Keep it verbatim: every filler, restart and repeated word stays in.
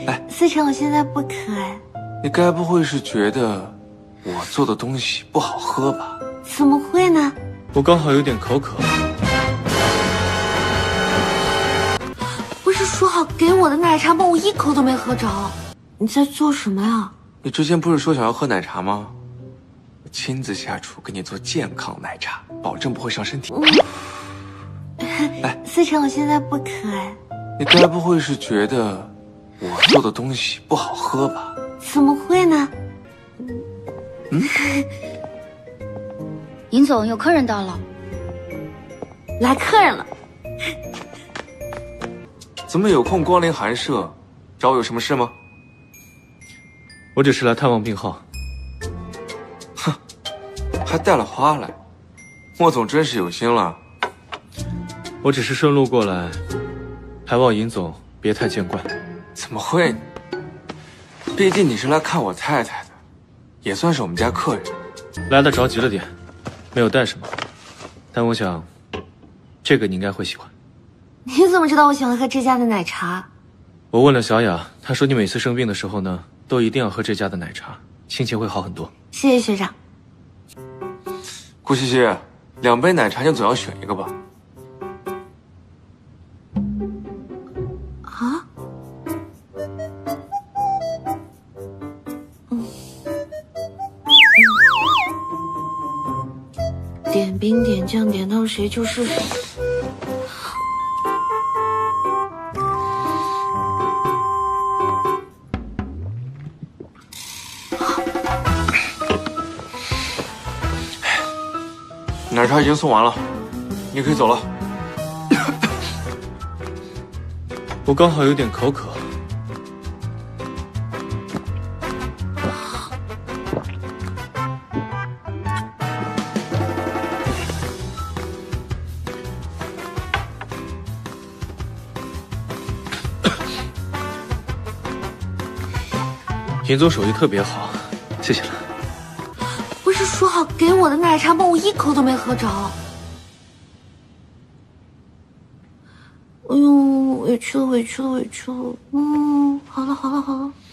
哎， 思成，我现在不渴哎。 你该不会是觉得我做的东西不好喝吧？ 怎么会呢？ 我刚好有点口渴。 不是说好给我的奶茶吗？我一口都没喝着。你在做什么呀？ 你之前不是说想要喝奶茶吗？我亲自下厨给你做健康奶茶，保证不会伤身体。 嗯、哎，思成，我现在不渴哎。 你该不会是觉得我做的东西不好喝吧？ 怎么会呢？ 嗯， 尹总，有客人到了。 来客人了。 怎么有空光临寒舍？找我有什么事吗？ 我只是来探望病号。 哼，还带了花来，莫总真是有心了。 我只是顺路过来，还望尹总别太见怪。 怎么会？毕竟你是来看我太太的，也算是我们家客人。 来的着急了点，没有带什么，但我想，这个你应该会喜欢。 你怎么知道我喜欢喝这家的奶茶？ 我问了小雅，她说你每次生病的时候呢，都一定要喝这家的奶茶，心情会好很多。 谢谢学长。 顾西西，两杯奶茶你总要选一个吧？ 啊？嗯。点冰点酱点到谁就是谁。 奶茶已经送完了，你可以走了。 我刚好有点口渴。尹总手艺特别好，谢谢了。 不是说好给我的奶茶吗？我一口都没喝着。哎呦，委屈了，委屈了，委屈了。嗯，好了，好了，好了。